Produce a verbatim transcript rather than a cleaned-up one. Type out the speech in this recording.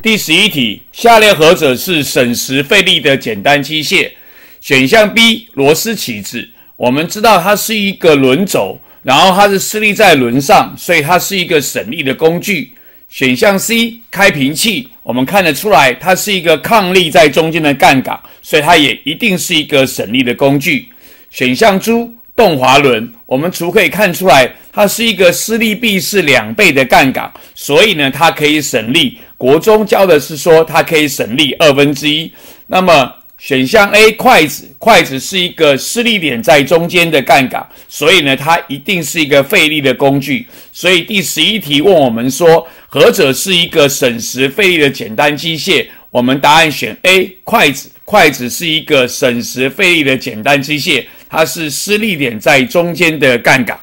第十一题，下列何者是省时费力的简单机械？选项 B， 螺丝起子。我们知道它是一个轮轴，然后它是施力在轮上，所以它是一个省力的工具。选项 C， 开瓶器。我们看得出来，它是一个抗力在中间的杠杆，所以它也一定是一个省力的工具。选项 D， 动滑轮。我们除可以看出来，它是一个施力臂是两倍的杠杆，所以呢，它可以省力。国中教的是说它可以省力二分之一。那么选项 A， 筷子，筷子是一个施力点在中间的杠杆，所以呢，它一定是一个费力的工具。所以第十一题问我们说，何者是一个省时费力的简单机械？我们答案选 A， 筷子。筷子是一个省时费力的简单机械，它是施力点在中间的杠杆。